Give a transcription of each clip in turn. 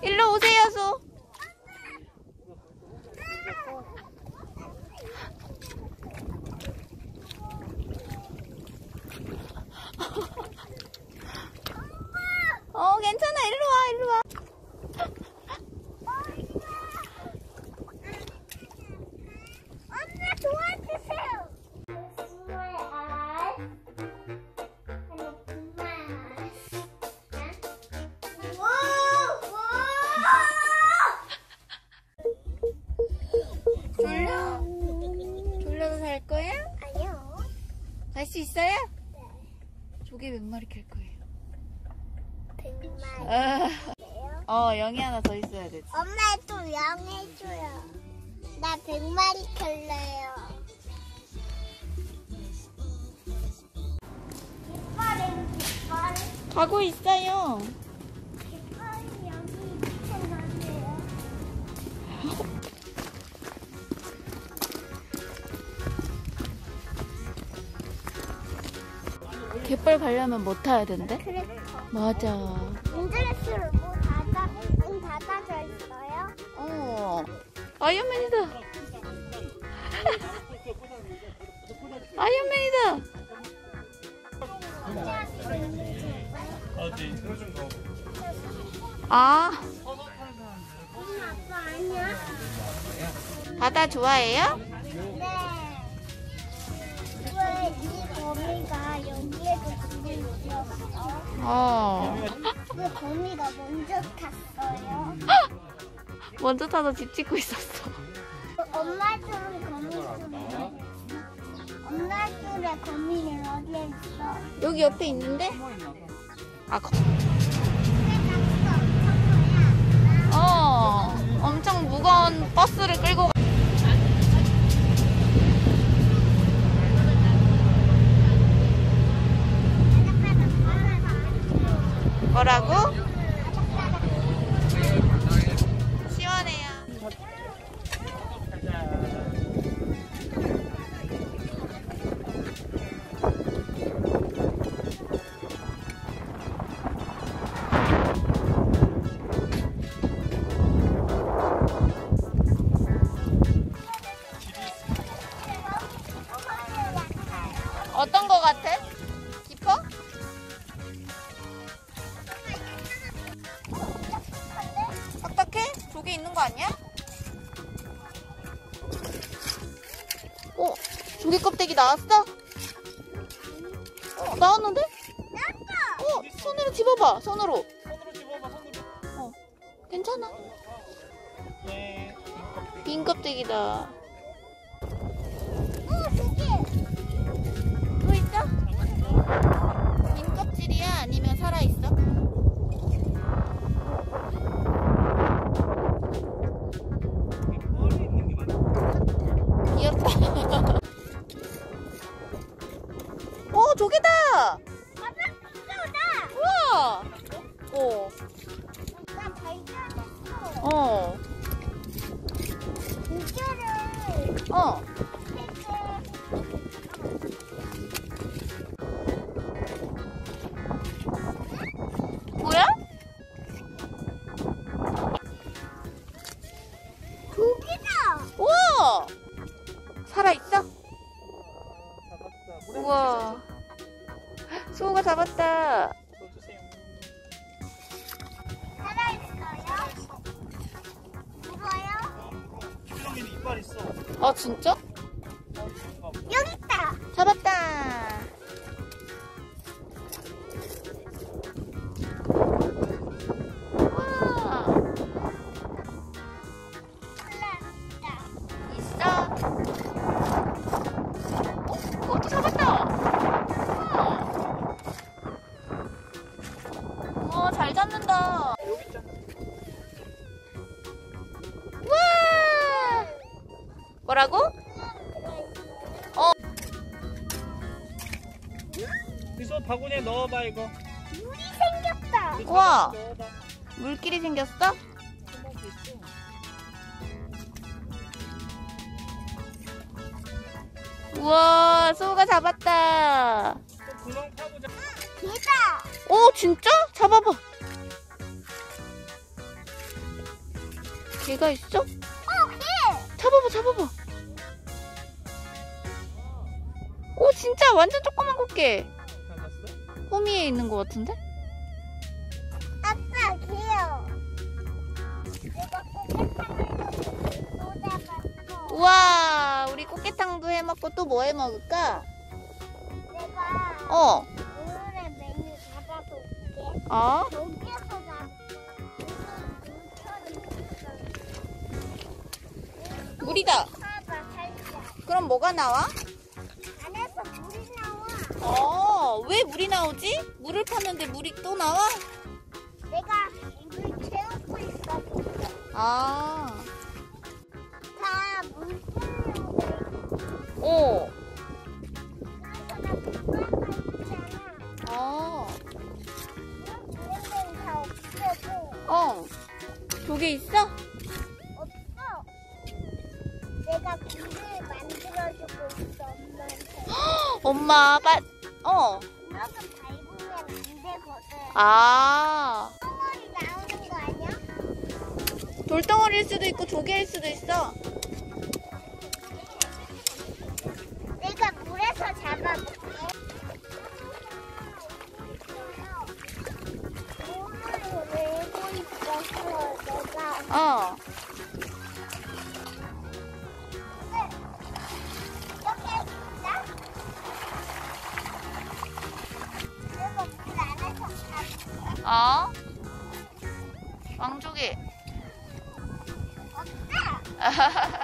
일로 오세요, 소. 괜찮아. 일로 와, 일로 와. 엄마 도와주세요. 졸려도 살 거야? 아니요. 갈 수 있어요? 네. 조개 몇 마리 캘 거예요? 100마리. 영이 하나 더 있어야 되지. 엄마 또 양해줘요. 나 100마리 켤래요. 깃발이 가고 있어요. 여기 붙여놨네요. 갯벌 가려면 뭐 타야 된대? 그래. 맞아. 인터넷으로 뭐 닫아져 있어요? 아이언맨이다. 아이언맨이다. 아, 엄마 아빠 아니야? 바다 좋아해요? 네. 왜 이 거미가 여기에도 지금 있었어? 왜 거미가 먼저 탔어요? 먼저 타서 집 짓고 있었어. 엄마 쪽에 거미 있어. 엄마 쪽에 거미는 어디에 있어? 여기 옆에 있는데? 엄청 무거운 버스를 끌고 가. 뭐라고? 시원해요. 어떤 거 같아? 깊어? 딱딱해? 조개 있는 거 아니야? 조개 껍데기 나왔어? 나왔는데? 손으로 집어봐. 손으로 집어봐, 손으로. 괜찮아. 네. 빈 껍데기다. 저기. 또 있어? 빈 껍질이야? 아니면 살아있어? 머리 있는 게 맞아. 귀엽다. 조개다! 우와! 나 발견했어. 이거를 뭐야? 고기다. 우와! 살아있어? 잡았다. 우와. 수호가 잡았다. 저 주세요. 살아있어요? 죽어요? 수영이는 이빨 있어. 아, 진짜? 여기 있다. 잡았다. 우와. 올라왔다. 있어. 그것도 잡았다. 우와. 잘 잡는다. 여기 있잖아. 우와. 뭐라고? 이소 바구니에 넣어봐 이거. 물이 생겼다. 우와. 넣어봐. 물길이 생겼어? 조금만 더 있어. 우와, 수호가 잡았다. 또 구멍 파보자. 개다. 진짜? 잡아봐. 개가 있어? 개! 잡아봐, 잡아봐. 오, 진짜 완전 조그만 꽃게. 잡았어? 호미에 있는 것 같은데? 아빠, 개요. 내가 꽃게탕을 또 잡았어. 우와, 우리 꽃게탕도 해 먹고 또 뭐 해 먹을까? 내가 어, 오늘의 메뉴 잡아볼게. 어? 여기에서 잡았어. 물이다. 봐봐, 살짝. 그럼 뭐가 나와? 안에서 물이 나와. 왜 물이 나오지? 물을 팠는데 물이 또 나와? 내가 물 채우고 있어. 아, 다 물 채우고 오, 그래서 나 물가가 있잖아. 어, 물 주는 데는 다 없애고 어. 조개 있어? 없어. 내가 물을 만들어주고 있어, 엄마한테. 엄마, 이렇게 밟으면 안 되거든. 아, 덩어리 나오는 거 아니야? 돌덩어리일 수도 있고 조개일 수도 있어. 내가 물에서 잡아볼게. 물을 내고 있어서 내가 어, 이렇게 있다? 그리고 물 안에서 잡을게. 어? 왕조개. 없다!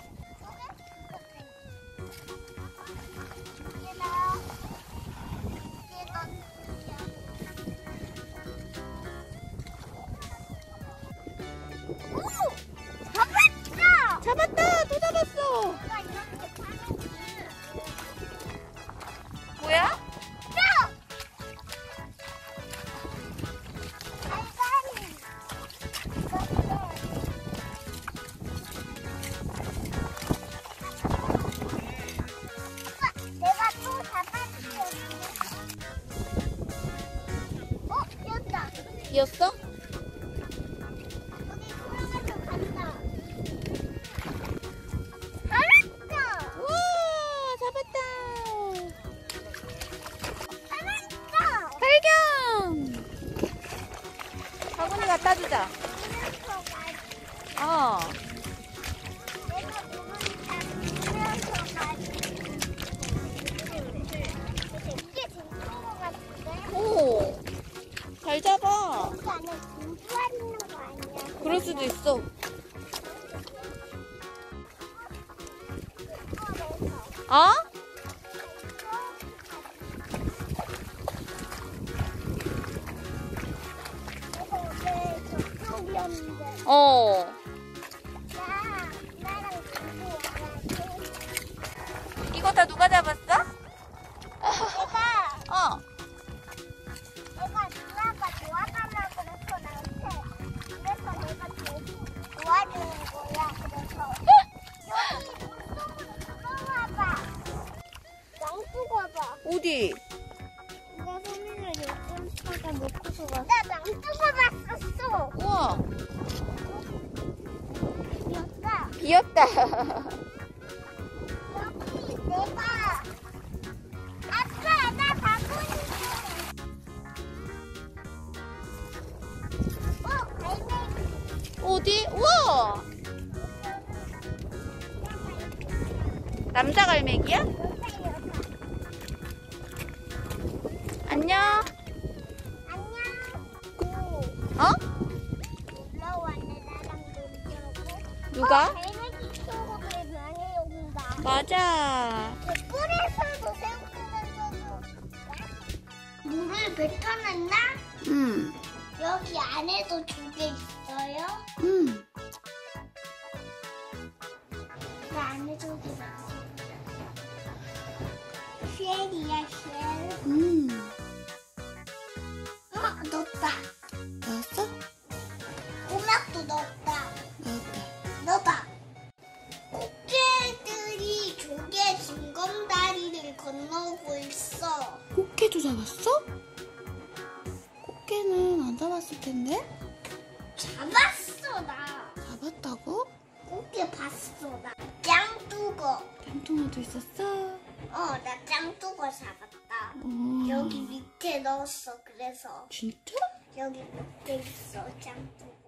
잡았어! 잡았다! 또 잡았어! 내가 이렇게 파는 뭐야? 내가 또 잡아줄게. 였다. 이었어? 여기 소영아도 간다. 알았어. 우와! 잡았다! 알았어. 발견! 바구니 갖다 주자. 이래서 가지. 어. 내가 물을 잡으면서 가지. 이게 재밌는 것 같은데? 오! 잘 잡아. 여기 안에 진주알 있는 거 아니야? 그럴 수도 있어. 어? 이거 원래 저쪽이었는데. 어. 나랑 친구 와야지. 이거 다 누가 잡았어? 내가 어. 누나가 도와달라고 그래서 나한테 그래서 내가 도와주는 거야. 그래서 여기 물속으로 들어와봐. 낭수 봐봐. 어디? 누가 소민을 요즘마다 놓고서 왔어. 나 낭수가 봤었어. 우와. 귀엽다. 비었다. 여기 내가 아빠 나 바구니 갈매기. 어디? 우와. 남자 갈매기야? 안녕. 안녕. 어? 놀러 왔네 나랑 놀려고. 누가? 갈매기 친구들이 많이 온다. 맞아. 뿔에서도 새우깡에서도 물을 뱉어냈나? 여기 안에도 조개 있어요? 그 안에 조개 많아. 쉘이야 쉘. 넣었다. 나왔어? 꼬막도 넣었다. 나왔다. 넣어봐. 꽃게들이 조개 징검다리를 건너고 있어. 꽃게도 잡았어? 꽃게는 안 잡았을 텐데? 잡았어 나. 잡았다. 짱뚱어. 짱뚱어도 있었어? 나 짱뚱어 잡았다. 어. 여기 밑에 넣었어. 그래서 진짜? 여기 밑에 있어 짱뚱어.